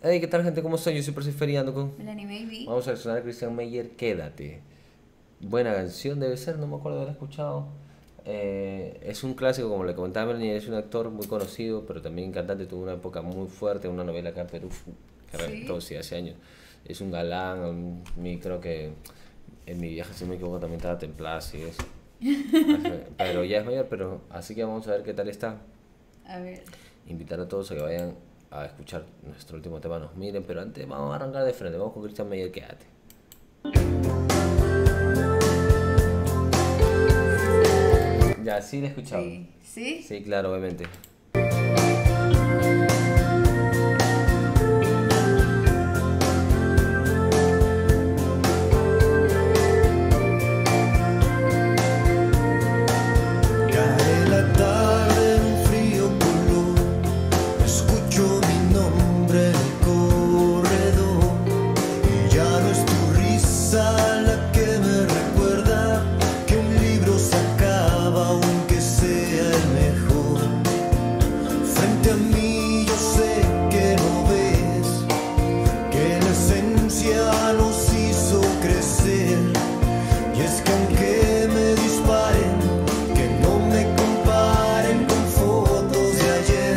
Hey, ¿qué tal gente? ¿Cómo están? Yo soy Percy Feriando con... Melanie Baby. Vamos a reaccionar a Christian Meyer, Quédate. Buena canción debe ser, no me acuerdo de haberla escuchado. Es un clásico, como le comentaba Melanie, es un actor muy conocido, pero también cantante, tuvo una época muy fuerte, una novela acá en Perú que reventó, Sí. sí, hace años. Es un galán, creo que en mi viaje, si no me equivoco, también estaba templada, así es. Pero ya es mayor, pero así que vamos a ver qué tal está. A ver. Invitar a todos a que vayan a escuchar nuestro último tema, nos miren, pero antes vamos a arrancar de frente, vamos con Christian Meyer, Quédate. Ya, sí la he escuchado. Sí. ¿Sí? Sí, claro, obviamente. Cae la tarde en un frío color, escucho mi nombre en el corredor y ya no es tu risa la que me recuerda que un libro se acaba aunque sea el mejor. Frente a mí yo sé que no ves que la esencia nos hizo crecer y es que aunque me disparen que no me comparen con fotos de ayer.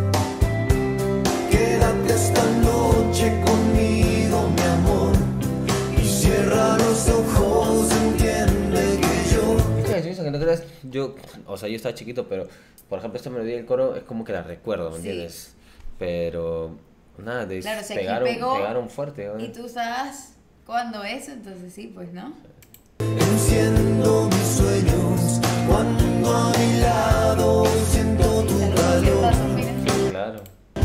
Quédate esta noche conmigo, mi amor, y cierra los ojos, entiende que yo... Esta canción, que no creas, yo, o sea, yo estaba chiquito, pero, por ejemplo, esta melodía del coro es como que la recuerdo, ¿me Sí. entiendes? Pero, nada, Claro, si aquí pegaron, pegó pegaron fuerte, ¿no? y tú estabas cuando eso, entonces sí, pues, ¿no? Enciendo mis sueños cuando a mi lado siento tu Saludos, calor. ¿cierto? Mira. Claro.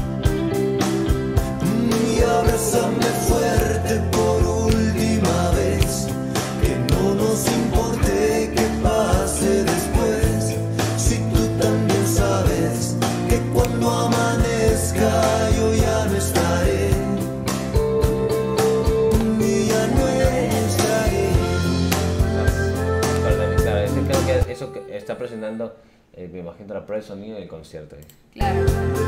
Y abrázame fuerte por última vez, que no nos importe que pase después. Si tú también sabes que cuando amanezca yo ya no estaré, y ya no estaré. Pero también, claro, es que creo que eso que está presentando, me imagino, la prueba de sonido del concierto. Claro.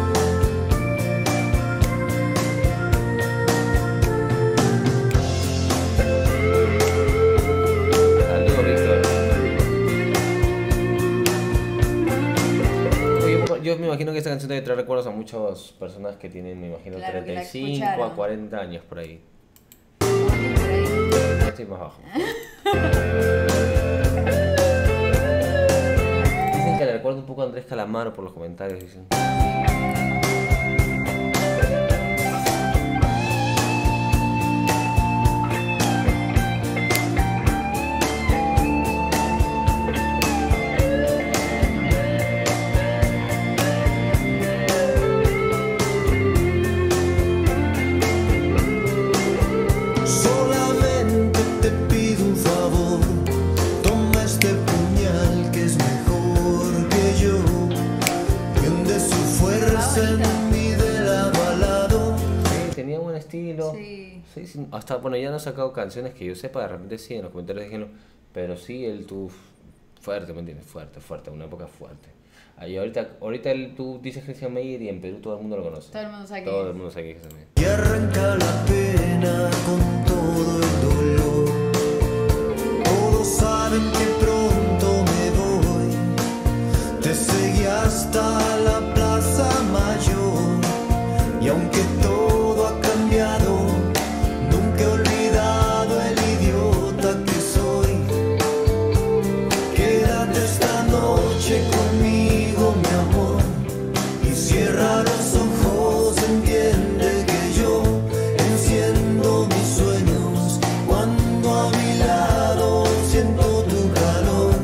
Saludos, Víctor. Yo me imagino que esta canción debe traer recuerdos a muchas personas que tienen, me imagino, Claro, que la 35 a escucharon. 40 años por ahí. Por ahí. Estoy más bajo. Dicen que le recuerda un poco a Andrés Calamaro por los comentarios, dicen. Solamente te pido un favor, toma este puñal que es mejor que yo, y hunde su fuerza en mí de lado a lado. Sí, tenía buen estilo. Sí. Sí, sí, hasta, bueno, ya no ha sacado canciones que yo sepa, de repente sí, en los comentarios déjenlo, pero sí, él tuvo fuerte, ¿me entiendes? Fuerte, fuerte, una época fuerte. Ahí ahorita tú dices Christian Meyer y en Perú todo el mundo lo conoce. Todo el mundo sabe Todo que el mundo sabe que es Christian Meyer. Y arranca la pena con todo el dolor. Todos saben que pronto me voy. Te seguí hasta la plaza mayor. Y aunque todo ha cambiado, nunca he olvidado el idiota que soy. Quédate esta noche conmigo, mi amor, y cierra los ojos, entiende que yo enciendo mis sueños cuando a mi lado siento tu calor.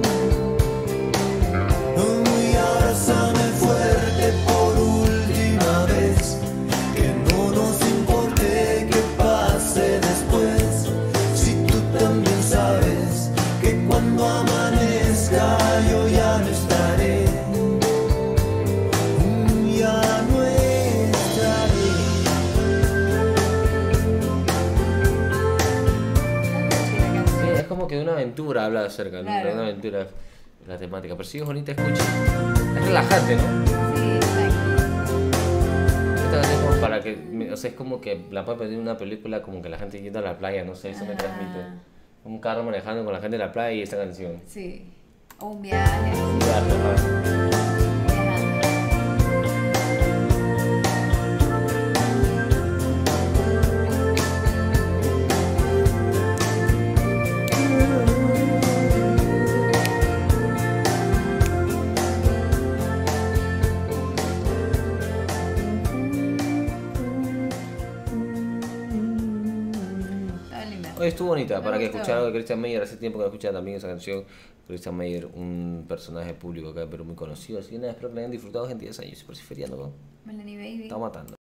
Y abrázame fuerte por última vez, que no nos importe que pase después. Si tú también sabes que cuando amanezca yo ya no estaré, ya no estaré. Sí, es como que de una aventura habla acerca, ¿no? Claro. De una aventura, la temática. Pero sí es bonita, escucha. Es relajante, ¿no? sí, exacto. Esta canción para que, o sea, es como que la puedes pedir una película como que la gente yendo a la playa, no sé, eso me transmite. Ah, Un carro manejando con la gente en la playa y esta canción. sí. O un viaje. Ya, ajá. Viajando. Está linda. Oye, estuvo bonita, Me para que gustó. escuchar algo de Christian Meyer, hace tiempo que no escuchaba también esa canción. Christian Meyer, un personaje público acá, pero muy conocido, así que nada, espero que la hayan disfrutado, gente, 10 años, por si feriando, ¿no? Melanie Baby. Está matando.